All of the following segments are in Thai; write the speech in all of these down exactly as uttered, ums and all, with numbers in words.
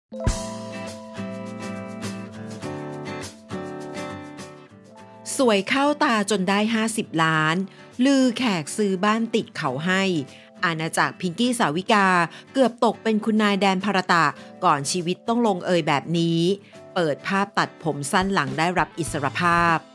สวยเข้าตาจนได้ห้าสิบล้านลือแขกซื้อบ้านติดเขาให้อาณาจักรพิงกี้สาวิกาเกือบตกเป็นคุณนายแดนภรตะก่อนชีวิตต้องลงเอยแบบนี้เปิดภาพตัดผมสั้นหลังได้รับอิสรภาพ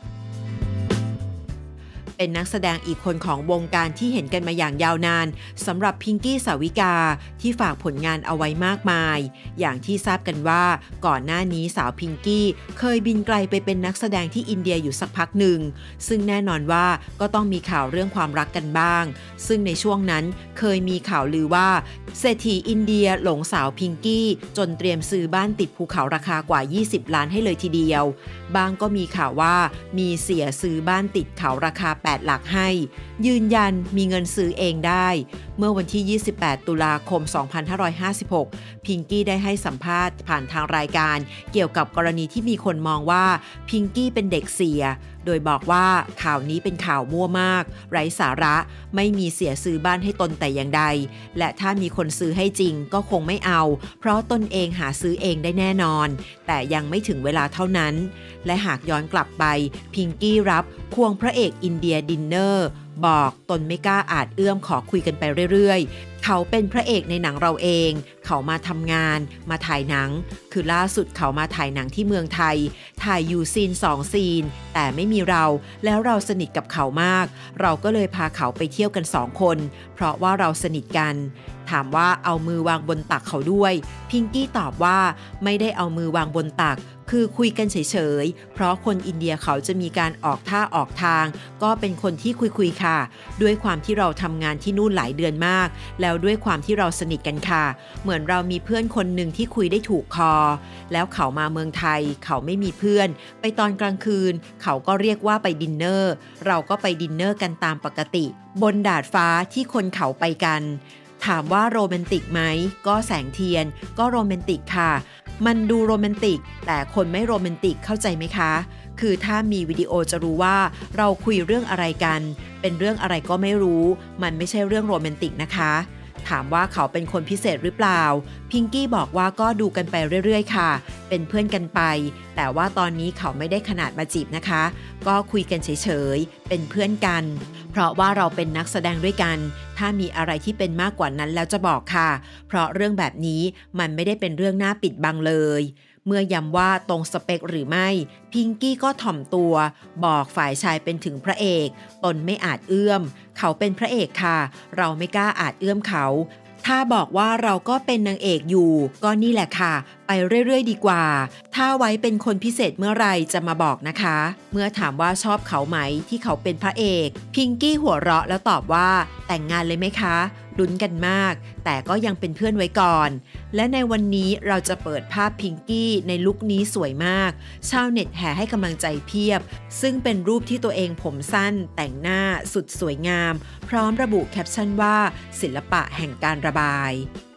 เป็นนักแสดงอีกคนของวงการที่เห็นกันมาอย่างยาวนานสำหรับพิงกี้สาวิกาที่ฝากผลงานเอาไว้มากมายอย่างที่ทราบกันว่าก่อนหน้านี้สาวพิงกี้เคยบินไกลไปเป็นนักแสดงที่อินเดียอยู่สักพักหนึ่งซึ่งแน่นอนว่าก็ต้องมีข่าวเรื่องความรักกันบ้างซึ่งในช่วงนั้นเคยมีข่าวลือว่าเศรษฐีอินเดียหลงสาวพิงกี้จนเตรียมซื้อบ้านติดภูเขาราคากว่ายี่สิบล้านให้เลยทีเดียวบางก็มีข่าวว่ามีเสียซื้อบ้านติดเขาราคาแปดหลักให้ยืนยันมีเงินซื้อเองได้เมื่อวันที่ยี่สิบแปดตุลาคมสองพันห้าร้อยห้าสิบหกพิงกี้ได้ให้สัมภาษณ์ผ่านทางรายการเกี่ยวกับกรณีที่มีคนมองว่าพิงกี้เป็นเด็กเสียโดยบอกว่าข่าวนี้เป็นข่าวมั่วมากไร้สาระไม่มีเสียซื้อบ้านให้ตนแต่อย่างใดและถ้ามีคนซื้อให้จริงก็คงไม่เอาเพราะตนเองหาซื้อเองได้แน่นอนแต่ยังไม่ถึงเวลาเท่านั้นและหากย้อนกลับไปพิงกี้รับควงพระเอกอินเดียดินเนอร์บอกตนไม่กล้าอาจเอื้อมขอคุยกันไปเรื่อยๆเขาเป็นพระเอกในหนังเราเองเขามาทำงานมาถ่ายหนังคือล่าสุดเขามาถ่ายหนังที่เมืองไทยถ่ายอยู่ซีนสองซีนแต่ไม่มีเราแล้วเราสนิทกับเขามากเราก็เลยพาเขาไปเที่ยวกันสองคนเพราะว่าเราสนิทกันถามว่าเอามือวางบนตักเขาด้วยพิงกี้ตอบว่าไม่ได้เอามือวางบนตักคือคุยกันเฉยๆเพราะคนอินเดียเขาจะมีการออกท่าออกทางก็เป็นคนที่คุยๆค่ะด้วยความที่เราทำงานที่นู่นหลายเดือนมากแล้วด้วยความที่เราสนิทกันค่ะเหมือนเรามีเพื่อนคนหนึ่งที่คุยได้ถูกคอแล้วเขามาเมืองไทยเขาไม่มีเพื่อนไปตอนกลางคืนเขาก็เรียกว่าไปดินเนอร์เราก็ไปดินเนอร์กันตามปกติบนดาดฟ้าที่คนเขาไปกันถามว่าโรแมนติกไหมก็แสงเทียนก็โรแมนติกค่ะมันดูโรแมนติกแต่คนไม่โรแมนติกเข้าใจไหมคะคือถ้ามีวิดีโอจะรู้ว่าเราคุยเรื่องอะไรกันเป็นเรื่องอะไรก็ไม่รู้มันไม่ใช่เรื่องโรแมนติกนะคะถามว่าเขาเป็นคนพิเศษหรือเปล่าพิงกี้บอกว่าก็ดูกันไปเรื่อยๆค่ะเป็นเพื่อนกันไปแต่ว่าตอนนี้เขาไม่ได้ขนาดมาจีบนะคะก็คุยกันเฉยๆเป็นเพื่อนกันเพราะว่าเราเป็นนักแสดงด้วยกันถ้ามีอะไรที่เป็นมากกว่านั้นแล้วจะบอกค่ะเพราะเรื่องแบบนี้มันไม่ได้เป็นเรื่องน่าปิดบังเลยเมื่อย้ำว่าตรงสเปคหรือไม่พิงกี้ก็ถ่อมตัวบอกฝ่ายชายเป็นถึงพระเอกตนไม่อาจเอื้อมเขาเป็นพระเอกค่ะเราไม่กล้าอาจเอื้อมเขาถ้าบอกว่าเราก็เป็นนางเอกอยู่ก็นี่แหละค่ะไปเรื่อยๆดีกว่าถ้าไว้เป็นคนพิเศษเมื่อไรจะมาบอกนะคะเมื่อถามว่าชอบเขาไหมที่เขาเป็นพระเอกพิงกี้หัวเราะแล้วตอบว่าแต่งงานเลยไหมคะลุ้นกันมากแต่ก็ยังเป็นเพื่อนไว้ก่อนและในวันนี้เราจะเปิดภาพพิงกี้ในลุคนี้สวยมากชาวเน็ตแห่ให้กำลังใจเพียบซึ่งเป็นรูปที่ตัวเองผมสั้นแต่งหน้าสุดสวยงามพร้อมระบุแคปชั่นว่าศิลปะแห่งการระบาย